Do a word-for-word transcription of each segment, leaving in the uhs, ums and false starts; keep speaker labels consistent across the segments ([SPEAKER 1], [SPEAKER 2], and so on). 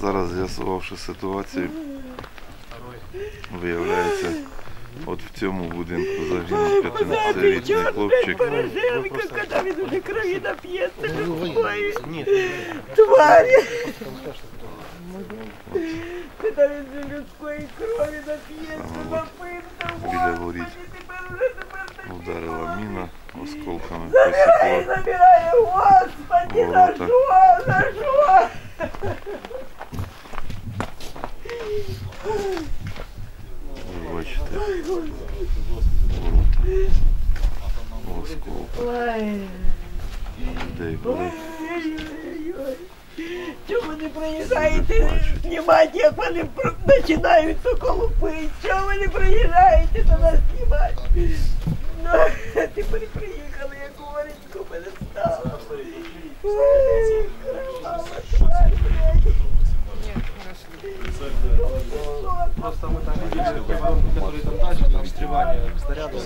[SPEAKER 1] Зараз, з'ясувавши ситуацію, виявляється, от в цьому будинку загинув п'ятнадцятирічний хлопчик.
[SPEAKER 2] Порошенко, коли він уже крові нап'ється, такої тварі. Коли він же людської крові нап'ється, напився,
[SPEAKER 1] Біля воріт ударила міна, осколками
[SPEAKER 2] забирай,
[SPEAKER 1] посікла
[SPEAKER 2] забирай, Господи, за
[SPEAKER 1] ворота.
[SPEAKER 2] що, за що?
[SPEAKER 1] Ви бачите, ворота, осколки, людей були.
[SPEAKER 2] Чому ви не приїжджаєте знімати, як вони починаються колупи? Чому ви не приїжджаєте до нас знімати? Ну, тепер приїхали, як у Вареньку мене стало. Ой, кровава тварь, блядь.
[SPEAKER 3] Просто мы там видели, которые там дальше, там встревание снарядов.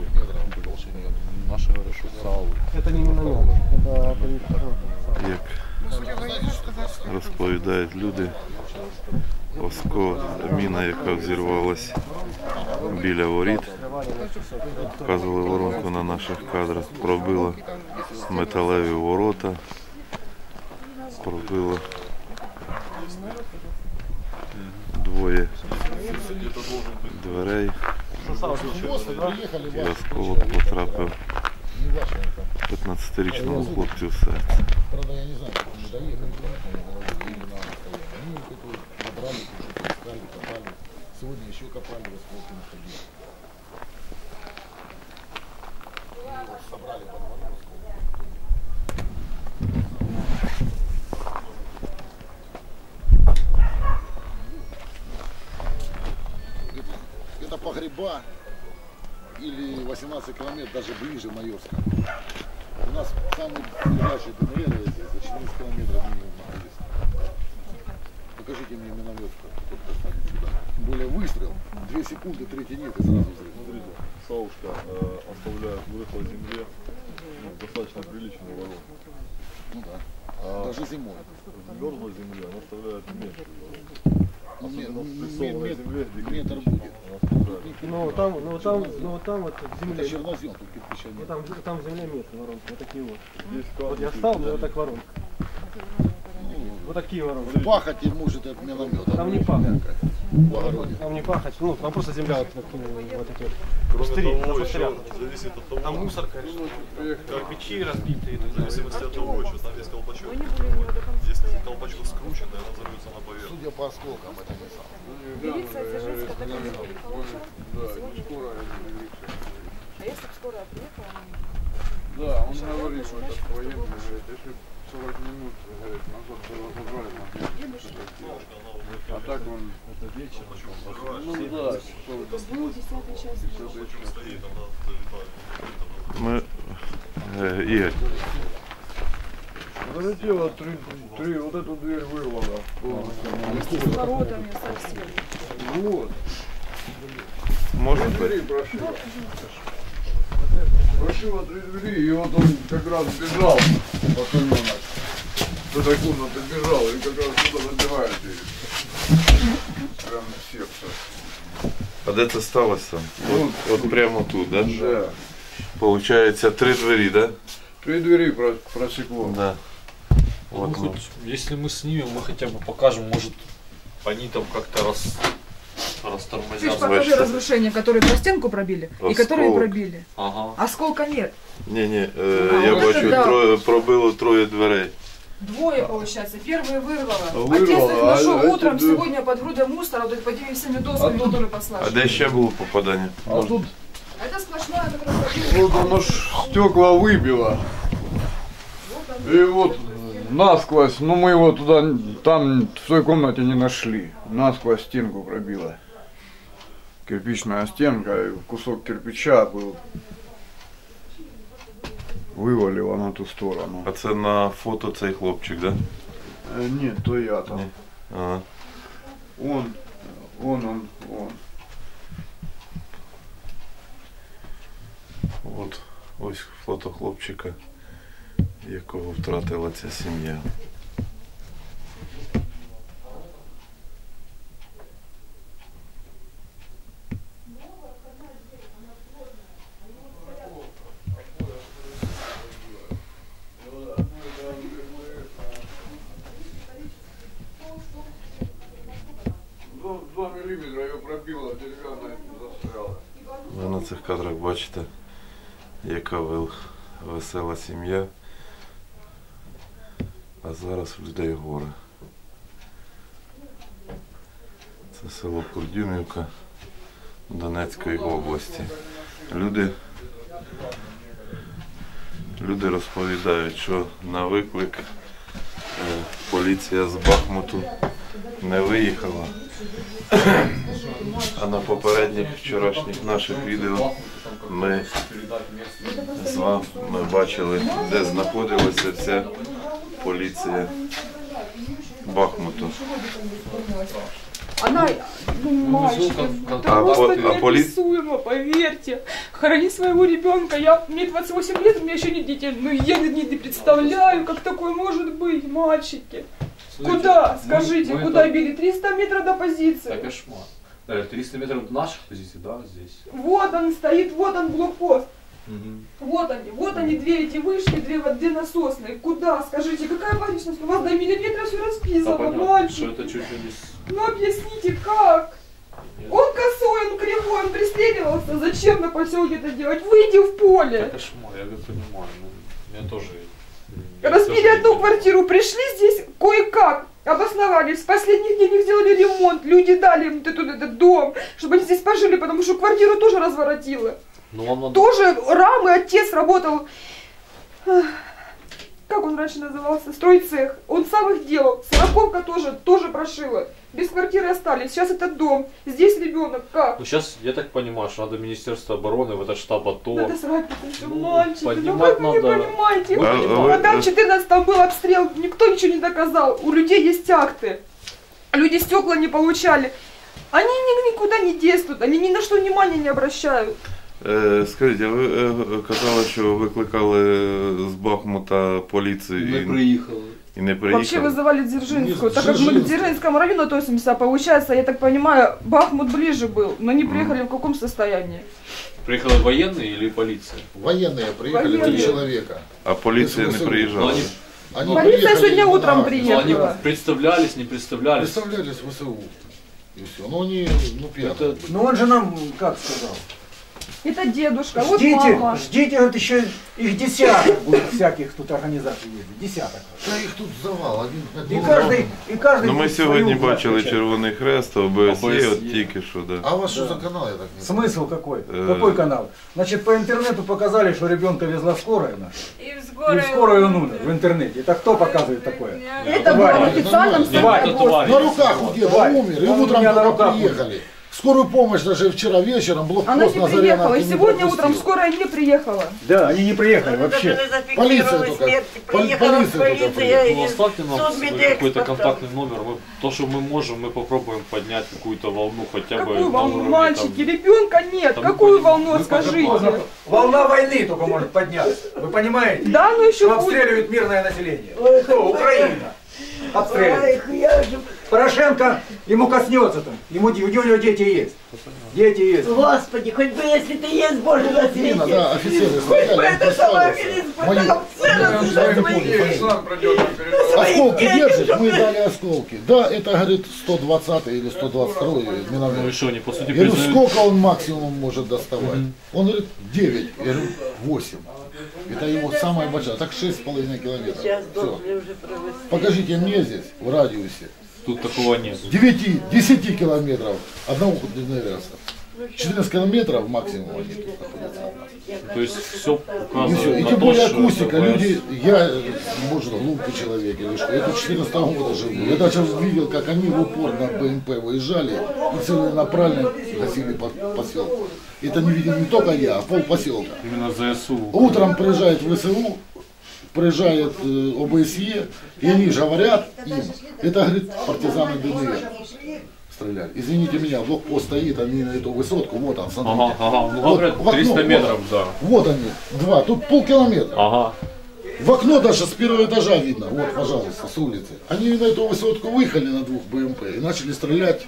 [SPEAKER 4] Наши говорят, что САУ.
[SPEAKER 3] Это не миномет, это
[SPEAKER 1] Як розповідають люди, осколок, міна, яка взірвалась біля воріт, показували воронку на наших кадрах, пробила металеві ворота, пробила двоє дверей і осколок потрапив п'ятнадцятирічному хлопцю в серце.
[SPEAKER 4] Правда, я не знаю, как мы доехали, именно они набрали, искали, копали. Сегодня еще копали, осколки находили. И вот собрали под водой осколки. Это погреба или восемнадцать километров, даже ближе Майорска. У нас самый ближайший ДНР здесь за четырнадцать километров минимум находится. Покажите мне миномет, кто достанет сюда. Тем более выстрел, две секунды, третий нет и сразу взрыв.
[SPEAKER 5] Смотрите, Саушка э, оставляет в рыхлой земле ну, достаточно приличную воронку.
[SPEAKER 4] Ну да,
[SPEAKER 5] А
[SPEAKER 4] даже зимой.
[SPEAKER 5] в мерзлой земле она оставляет меньше.
[SPEAKER 4] Ну,
[SPEAKER 5] Особенно в
[SPEAKER 4] ме-
[SPEAKER 5] прессованной
[SPEAKER 4] ме-
[SPEAKER 5] земле, где
[SPEAKER 4] метр
[SPEAKER 5] кирпич,
[SPEAKER 4] будет.
[SPEAKER 5] она оставляет.
[SPEAKER 3] Ну там, ну там, ну там вот в
[SPEAKER 4] Это
[SPEAKER 3] земле.
[SPEAKER 4] чернозем, тут кирпича
[SPEAKER 3] Ну
[SPEAKER 4] нет.
[SPEAKER 3] там, там в земле метр воронки, вот такие вот.
[SPEAKER 5] Здесь
[SPEAKER 3] Вот
[SPEAKER 5] камни,
[SPEAKER 3] я встал, у меня
[SPEAKER 5] кирпичи.
[SPEAKER 3] вот так воронка. Вот такие воронки.
[SPEAKER 4] Пахать не может от миномета.
[SPEAKER 3] Там не пахать.
[SPEAKER 4] В огороде.
[SPEAKER 3] Там не пахать, ну там просто земля вот, вот, вот эти вот.
[SPEAKER 5] Кроме
[SPEAKER 3] Пустыри, на
[SPEAKER 5] того,
[SPEAKER 3] пустырях.
[SPEAKER 5] еще зависит от того,
[SPEAKER 3] Там мусор, конечно, кирпичи разбитые.
[SPEAKER 5] в зависимости от того, что там есть колпачок. Если колпачок скрученный, она взорвется на поверхность.
[SPEAKER 4] Судя по осколкам, это не сам.
[SPEAKER 6] Милиция Дзержинска так и не приехала вчера. Сегодня. А если бы скорая приехала,
[SPEAKER 7] Да, он говорит, что это военный, говорит, если сорок минут, говорит, назад было забрали, а так он,
[SPEAKER 5] Это вечер,
[SPEAKER 7] ну да, что
[SPEAKER 6] ну, десятый час.
[SPEAKER 5] стоит, она залетает.
[SPEAKER 1] Ми, е, Ігор,
[SPEAKER 7] залетело три, три, вот эту дверь вырвало полностью.
[SPEAKER 6] С воротами совсем.
[SPEAKER 7] Вот,
[SPEAKER 1] можна
[SPEAKER 7] двери
[SPEAKER 1] так?
[SPEAKER 7] прошило. Прошило три двери, и вот он как раз бежал, пацаненок. С этой комнаты бежал, и как раз сюда забирает ее. Прям в сердце.
[SPEAKER 1] А де це сталося? От, от прямо тут, да?
[SPEAKER 7] Да.
[SPEAKER 1] Получається три двері, да?
[SPEAKER 7] Три двери про- просекло.
[SPEAKER 1] Да.
[SPEAKER 8] Ну,
[SPEAKER 1] Вот, ну.
[SPEAKER 8] хоть, если мы снимем, мы хотя бы покажем, может, они там как-то раз,
[SPEAKER 6] Ты же
[SPEAKER 8] растормозят.
[SPEAKER 6] покажи
[SPEAKER 1] Значит,
[SPEAKER 6] разрушения, которые про стенку пробили и которые
[SPEAKER 1] осколок.
[SPEAKER 6] пробили.
[SPEAKER 8] Ага.
[SPEAKER 6] Осколка нет.
[SPEAKER 1] Ні, ні, е,
[SPEAKER 6] А,
[SPEAKER 1] я
[SPEAKER 6] вот
[SPEAKER 1] бачу,
[SPEAKER 6] это да.
[SPEAKER 1] троє, пробило троє дверей.
[SPEAKER 6] Двое, получается. Первые вырвало.
[SPEAKER 7] Вырвало,
[SPEAKER 6] Отец их нашел
[SPEAKER 7] а эти
[SPEAKER 6] утром
[SPEAKER 7] две-
[SPEAKER 6] сегодня под грудой мусора, вот под этими всеми досками,
[SPEAKER 7] А тут-
[SPEAKER 6] которые
[SPEAKER 1] А
[SPEAKER 6] послали.
[SPEAKER 1] де ще було попадання?
[SPEAKER 7] А тут
[SPEAKER 6] Это сплошное, которое пробили.
[SPEAKER 7] вот оно ж стекла выбило. И вот насквозь, ну мы его туда, там в той комнате не нашли. Насквозь стенку пробило. Кирпичная стенка, и кусок кирпича был. Вывалило на ту сторону.
[SPEAKER 1] А це на фото цей хлопчик, да?
[SPEAKER 7] Э, Нет, то я там.
[SPEAKER 1] Ні. Ага.
[SPEAKER 7] Он, он, он, он.
[SPEAKER 1] От ось фото хлопчика, якого втратила ця сім'я.
[SPEAKER 7] два миллиметра ее пробило, деревянная застряла.
[SPEAKER 1] Ви на цих кадрах бачите, яка весела сім'я, а зараз в людей горе. Це село Курдюмівка Донецької області. Люди, люди розповідають, що на виклик е, поліція з Бахмуту не виїхала. А на попередніх вчорашніх наших відео ми з вами бачили, де знаходилася ця поліція Бахмуту.
[SPEAKER 6] Она, ну, мальчик,
[SPEAKER 1] А
[SPEAKER 6] это просто
[SPEAKER 1] по- а поли-
[SPEAKER 6] неописуемо, поверьте. Хоронить своего ребенка, я, мне двадцать восемь лет, у меня еще нет детей, ну я не, не представляю, как такое может быть, мальчики. Куда, скажите,
[SPEAKER 8] мы
[SPEAKER 6] куда
[SPEAKER 8] это-
[SPEAKER 6] били? триста метров до позиции.
[SPEAKER 8] Это кошмар. Э, триста метров до наших позиций, да, здесь.
[SPEAKER 6] Вот он стоит, вот он блокпост. Вот они, вот они, две эти вышки, две, вот, две насосные. Куда, скажите, какая аварийность? У вас до миллиметра все
[SPEAKER 8] Да,
[SPEAKER 6] расписано,
[SPEAKER 8] понятно,
[SPEAKER 6] мальчик.
[SPEAKER 8] что это чуть ли не... с-
[SPEAKER 6] Ну объясните, как? Он косой, он кривой, он пристреливался. Зачем на поселке это делать? Выйди в
[SPEAKER 8] Это
[SPEAKER 6] поле.
[SPEAKER 8] кошмар, я это понимаю. Ну, меня тоже... я
[SPEAKER 6] Разбили
[SPEAKER 8] тоже
[SPEAKER 6] одну
[SPEAKER 8] видел.
[SPEAKER 6] квартиру, пришли здесь кое-как, обосновались. В последних днях них сделали ремонт. Люди дали им тут этот дом, чтобы они здесь пожили, потому что квартиру тоже разворотило.
[SPEAKER 8] Ну, вам надо...
[SPEAKER 6] Тоже рамы, отец работал, ах, как он раньше назывался, стройцех. Он сам их делал. Сороковка тоже, тоже прошила. Без квартиры остались. Сейчас этот дом, здесь ребенок. Как?
[SPEAKER 8] Ну, сейчас, я так понимаю, что надо Министерство обороны, в этот штаб АТО.
[SPEAKER 6] Надо срать, потому что
[SPEAKER 8] Ну,
[SPEAKER 6] мальчики, ну
[SPEAKER 8] поднимать
[SPEAKER 6] как вы не
[SPEAKER 8] надо.
[SPEAKER 6] понимаете?
[SPEAKER 1] А- а вы-
[SPEAKER 6] Когда в четырнадцатом был обстрел, никто ничего не доказал. У людей есть акты. Люди стекла не получали. Они ни- никуда не действуют, они ни на что внимания не обращают.
[SPEAKER 1] Е, Скажіть, а ви е, казали, що викликали з Бахмута поліцію і,
[SPEAKER 8] приехал.
[SPEAKER 1] і не
[SPEAKER 6] Вообще
[SPEAKER 1] приїхали?
[SPEAKER 6] вызывали Дзержинскую.
[SPEAKER 4] Не,
[SPEAKER 6] Так как мы к
[SPEAKER 4] Дзержинскую.
[SPEAKER 6] Дзержинскому району относимся, получается, я так понимаю, Бахмут ближе был, но не приехали в каком состоянии.
[SPEAKER 8] Приехали военные или полиция?
[SPEAKER 4] Военные приехали, три
[SPEAKER 6] Военные.
[SPEAKER 4] человека.
[SPEAKER 1] А поліція не
[SPEAKER 4] Ну,
[SPEAKER 1] приїжджала?
[SPEAKER 8] они-
[SPEAKER 4] Они
[SPEAKER 6] Полиция
[SPEAKER 4] приехали
[SPEAKER 6] сегодня
[SPEAKER 4] на-
[SPEAKER 6] утром
[SPEAKER 8] Ну,
[SPEAKER 6] приехала.
[SPEAKER 8] они представлялись, не представлялись.
[SPEAKER 4] Представлялись в ВСУ. И все. Но они, ну, пьяные.
[SPEAKER 8] Это-
[SPEAKER 9] Ну он же нам как сказал?
[SPEAKER 6] Это дедушка, вот
[SPEAKER 9] Ждите,
[SPEAKER 6] мама.
[SPEAKER 9] ждите, вот еще их десяток будет всяких тут организаций ездить. Десяток.
[SPEAKER 4] Да их тут завал. Один,
[SPEAKER 9] И каждый, и каждый.
[SPEAKER 1] Ну ми
[SPEAKER 9] будет свою
[SPEAKER 1] сьогодні
[SPEAKER 9] власть
[SPEAKER 1] бачили
[SPEAKER 9] включать.
[SPEAKER 1] Червоний Хрест, ОБСЄ,
[SPEAKER 8] ОБСЄ.
[SPEAKER 1] от тільки що, да.
[SPEAKER 4] А у вас что за канал, я так не знаю?
[SPEAKER 9] Смысл какой?
[SPEAKER 1] Э.
[SPEAKER 9] Какой канал? Значит, по интернету показали, что ребенка везла скорая наша.
[SPEAKER 6] И в
[SPEAKER 9] И в скорую он умер в интернете. Это кто показывает такое?
[SPEAKER 6] Это было в
[SPEAKER 9] Тварь.
[SPEAKER 6] официальном
[SPEAKER 8] Нет,
[SPEAKER 6] сайте.
[SPEAKER 8] это тварь.
[SPEAKER 4] На руках у деда
[SPEAKER 9] Давай.
[SPEAKER 4] умер, и
[SPEAKER 9] Он у
[SPEAKER 4] утром
[SPEAKER 9] меня на
[SPEAKER 4] только
[SPEAKER 9] руках
[SPEAKER 4] приехали. Скорую помощь даже вчера вечером,
[SPEAKER 6] Она
[SPEAKER 4] блокпост
[SPEAKER 6] не
[SPEAKER 4] на Заряна
[SPEAKER 6] приехала, и
[SPEAKER 4] не
[SPEAKER 6] сегодня
[SPEAKER 4] пропустил.
[SPEAKER 6] утром скорая не приехала.
[SPEAKER 9] Да, они не приехали вообще.
[SPEAKER 4] Полиция только. Пол- полиция только приехала.
[SPEAKER 8] Ну, оставьте нам
[SPEAKER 2] Судмедэкс
[SPEAKER 8] какой-то
[SPEAKER 2] потом.
[SPEAKER 8] контактный номер. Мы, то, что мы можем, мы попробуем поднять какую-то волну хотя бы
[SPEAKER 6] Какую
[SPEAKER 8] на
[SPEAKER 6] волну,
[SPEAKER 8] уровне,
[SPEAKER 6] мальчики?
[SPEAKER 8] там,
[SPEAKER 6] Ребенка нет.
[SPEAKER 8] там
[SPEAKER 6] Какую
[SPEAKER 8] мы-
[SPEAKER 6] волну,
[SPEAKER 8] мы
[SPEAKER 6] скажите?
[SPEAKER 8] пока-
[SPEAKER 9] Волна войны только может подняться. Вы понимаете?
[SPEAKER 6] Да, ну еще будет.
[SPEAKER 9] Обстреливают мирное население.
[SPEAKER 2] Ой,
[SPEAKER 9] Кто? Украина. Обстреливает.
[SPEAKER 2] Ой, я же...
[SPEAKER 9] Порошенко ему коснется там. Ему, у него дети есть. Дети есть.
[SPEAKER 2] Господи, хоть бы если ты есть Боже на
[SPEAKER 4] Именно,
[SPEAKER 2] свете.
[SPEAKER 4] да, офицеры
[SPEAKER 2] Хоть бы
[SPEAKER 4] стреляли, он
[SPEAKER 2] это самое
[SPEAKER 4] подставился.
[SPEAKER 2] величество,
[SPEAKER 4] Мою-
[SPEAKER 2] там цены уже свои.
[SPEAKER 7] Пацан пройдет на передовую.
[SPEAKER 4] Осколки
[SPEAKER 2] Свои
[SPEAKER 4] держит,
[SPEAKER 2] дети,
[SPEAKER 4] мы
[SPEAKER 2] чтоб-
[SPEAKER 4] дали осколки. Да, это, говорит, сто двадцатый или сто двадцать второй
[SPEAKER 8] Ну и
[SPEAKER 4] минометр.
[SPEAKER 8] что, они по сути
[SPEAKER 4] Я говорю,
[SPEAKER 8] признают?
[SPEAKER 4] сколько он максимум может доставать? Он говорит, девять. Я говорю, восемь. Это его самая большая. Так шесть с половиной километров.
[SPEAKER 2] Сейчас
[SPEAKER 4] Все.
[SPEAKER 2] должны уже провести.
[SPEAKER 4] Покажите мне здесь, в радиусе,
[SPEAKER 8] Тут такого нет.
[SPEAKER 4] девяти-десяти километров одного ДНРСа. четырнадцать километров максимум они тут находятся.
[SPEAKER 8] То есть все
[SPEAKER 4] И
[SPEAKER 8] указывает
[SPEAKER 4] все. И
[SPEAKER 8] на
[SPEAKER 4] тем
[SPEAKER 8] то,
[SPEAKER 4] более
[SPEAKER 8] что
[SPEAKER 4] акустика.
[SPEAKER 8] это
[SPEAKER 4] Люди, я, может, глупый человек или что. Я тут четырнадцатого года живу. Я даже видел, как они в упор на БМП выезжали и целенаправленно гасили по поселку. Это не видел не только я, а пол поселка.
[SPEAKER 8] именно ЗСУ.
[SPEAKER 4] Утром приезжает ВСУ, приезжает э, ОБСЕ, и они же говорят им, это, говорит, партизаны ДНР стреляли. Извините меня, блокпост стоит, они на эту высотку, вот он, смотрите.
[SPEAKER 8] Ага, ага. Ну
[SPEAKER 4] Вот
[SPEAKER 8] говорят,
[SPEAKER 4] в окно,
[SPEAKER 8] триста
[SPEAKER 4] вот.
[SPEAKER 8] метров, да.
[SPEAKER 4] Вот они, два, тут полкилометра.
[SPEAKER 8] Ага.
[SPEAKER 4] В окно даже с первого этажа видно, вот, пожалуйста, с улицы. Они на эту высотку выехали на двух БМП и начали стрелять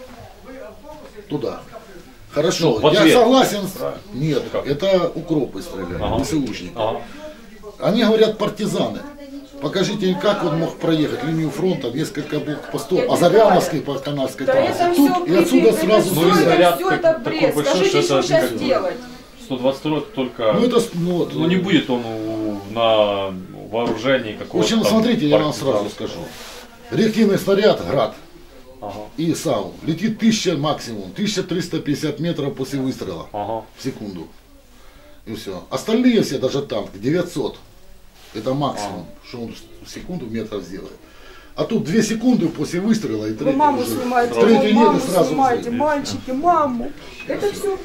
[SPEAKER 4] туда. Хорошо,
[SPEAKER 8] Ну, в
[SPEAKER 4] я
[SPEAKER 8] ответ.
[SPEAKER 4] согласен с... Нет, это укропы стреляли,
[SPEAKER 8] Ага.
[SPEAKER 4] ВСУшники.
[SPEAKER 8] Ага.
[SPEAKER 4] Они говорят партизаны. Покажите, как он мог проехать линию фронта, несколько блокпостов, Азаряновской по канадской
[SPEAKER 6] Да это
[SPEAKER 4] трассе.
[SPEAKER 6] все
[SPEAKER 4] Тут и отсюда сразу...
[SPEAKER 8] Ну, и
[SPEAKER 6] все,
[SPEAKER 8] снаряд
[SPEAKER 6] все
[SPEAKER 8] так-
[SPEAKER 6] это
[SPEAKER 8] такой
[SPEAKER 6] бред.
[SPEAKER 8] большой,
[SPEAKER 6] Скажите,
[SPEAKER 8] что
[SPEAKER 6] что
[SPEAKER 8] это
[SPEAKER 6] сейчас
[SPEAKER 8] как бы-
[SPEAKER 6] делать?
[SPEAKER 8] сто двадцать второй только...
[SPEAKER 4] Ну, это, ну, вот,
[SPEAKER 8] Ну не будет он у- на вооружении
[SPEAKER 4] В
[SPEAKER 8] какого-то.
[SPEAKER 4] общем,
[SPEAKER 8] там
[SPEAKER 4] смотрите, я вам
[SPEAKER 8] партизана.
[SPEAKER 4] сразу скажу. Реактивный снаряд, град
[SPEAKER 8] Ага.
[SPEAKER 4] и САУ летит тысяча максимум, тысяча триста пятьдесят метров после выстрела
[SPEAKER 8] Ага.
[SPEAKER 4] в секунду. И все. Остальные все, даже танк, девятьсот. Это максимум, что он в секунду метров сделает. А тут две секунды после выстрела и
[SPEAKER 6] Вы
[SPEAKER 4] третий
[SPEAKER 6] маму
[SPEAKER 4] уже.
[SPEAKER 6] снимаете,
[SPEAKER 4] Третий
[SPEAKER 6] вы
[SPEAKER 4] нет,
[SPEAKER 6] маму
[SPEAKER 4] и сразу
[SPEAKER 6] снимаете,
[SPEAKER 4] взрыв.
[SPEAKER 6] мальчики, маму. Это все.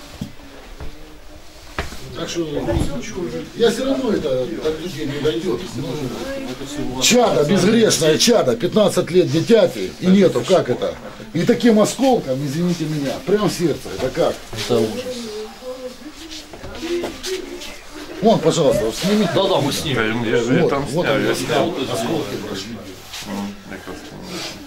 [SPEAKER 4] Так что я все равно это до людей не дойдет. Чадо, безгрешное чадо, пятнадцать лет дитяти, и нету, как это? И таким осколком, извините меня, прям в сердце, это как? Это ужас. Вон, пожалуйста, снимите.
[SPEAKER 8] Да-да, мы снимем.
[SPEAKER 1] Я, я, я
[SPEAKER 4] Вот,
[SPEAKER 1] там
[SPEAKER 4] вот
[SPEAKER 1] снял,
[SPEAKER 4] они,
[SPEAKER 1] я снял.
[SPEAKER 4] осколки прошли.
[SPEAKER 1] М, якраз там.